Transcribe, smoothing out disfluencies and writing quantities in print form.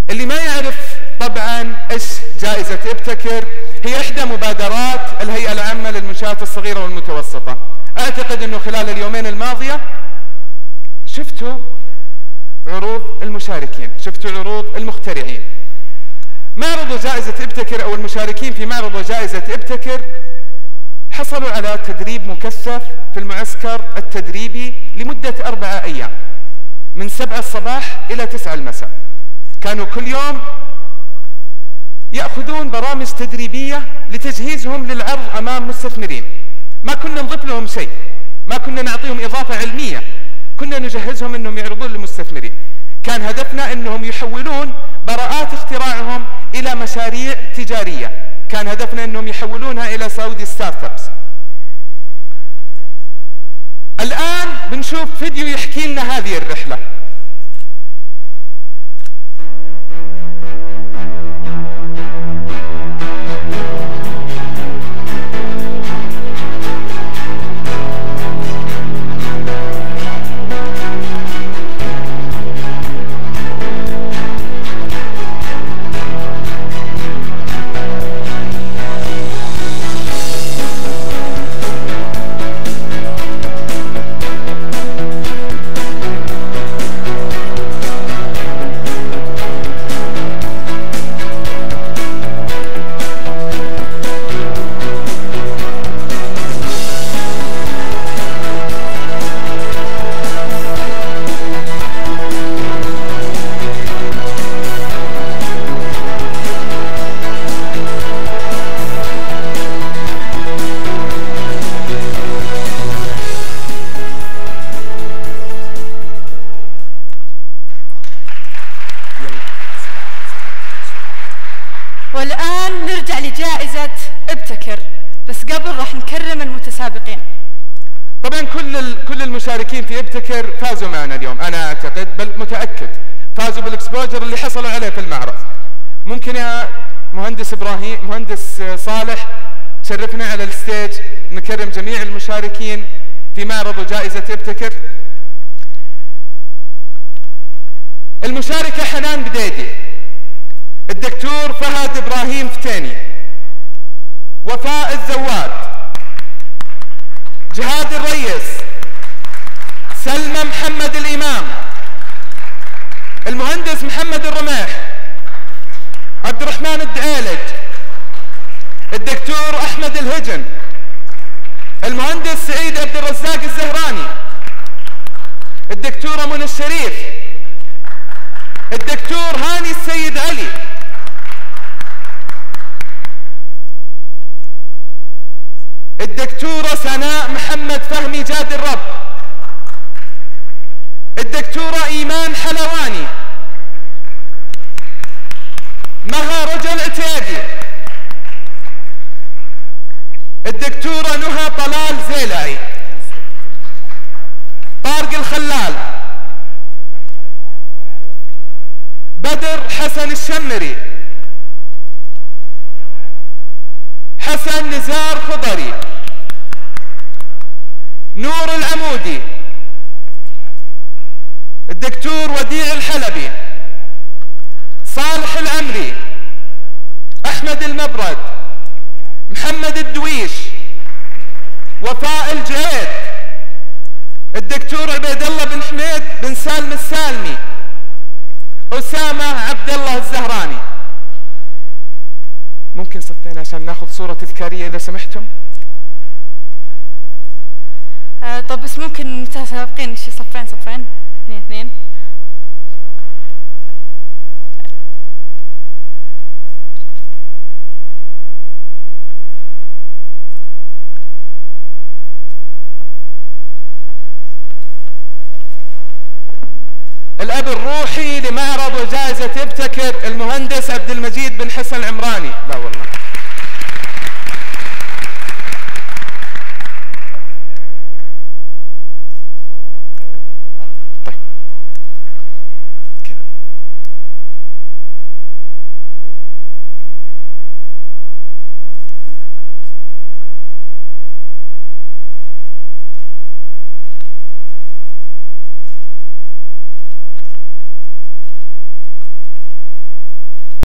اللي ما يعرف طبعا ايش جائزة ابتكر، هي احدى مبادرات الهيئة العامة للمنشآت الصغيرة والمتوسطة. اعتقد انه خلال اليومين الماضية شفتوا عروض المشاركين، شفتوا عروض المخترعين. معرض جائزة ابتكر او المشاركين في معرض جائزة ابتكر حصلوا على تدريب مكثف في المعسكر التدريبي لمدة 4 أيام من 7 الصباح إلى 9 المساء. كانوا كل يوم يأخذون برامج تدريبية لتجهيزهم للعرض أمام مستثمرين. ما كنا نضيف لهم شيء، ما كنا نعطيهم إضافة علمية، كنا نجهزهم أنهم يعرضون للمستثمرين. كان هدفنا أنهم يحولون براءات اختراعهم إلى مشاريع تجارية، كان هدفنا أنهم يحولونها إلى سعودي ستارت ابس. الآن بنشوف فيديو يحكي لنا هذه الرحلة. والآن نرجع لجائزة ابتكر، بس قبل راح نكرم المتسابقين. طبعا كل المشاركين في ابتكر فازوا معنا اليوم، انا اعتقد بل متاكد فازوا بالاكسبوجر اللي حصلوا عليه في المعرض. ممكن يا مهندس ابراهيم، مهندس صالح، تشرفنا على الستيج نكرم جميع المشاركين في معرض وجائزة ابتكر. المشاركة حنان بديدي، الدكتور فهد ابراهيم فتيني، وفاء الزواد، جهاد الريس، سلمى محمد الامام، المهندس محمد الرميح، عبد الرحمن الدعيلج، الدكتور احمد الهجن، المهندس سعيد عبد الرزاق الزهراني، الدكتورة منى الشريف، الدكتور هاني السيد علي، الدكتورة سناء محمد فهمي جاد الرب، الدكتورة إيمان حلواني، مها رجل عتيبي، الدكتورة نهى طلال زيلعي، طارق الخلال، بدر حسن الشمري، حسن نزار خضري، نور العمودي، الدكتور وديع الحلبي، صالح العمري، احمد المبرد، محمد الدويش، وفاء الجعيد، الدكتور عبيد الله بن حميد بن سالم السالمي، أسامة عبد الله الزهراني. ممكن صفين عشان ناخذ صورة تذكارية إذا سمحتم؟ طب بس ممكن متسابقين صفين 2-2. الأب الروحي لمعرض وجائزة ابتكر المهندس عبد المجيد بن حسن العمراني. لا والله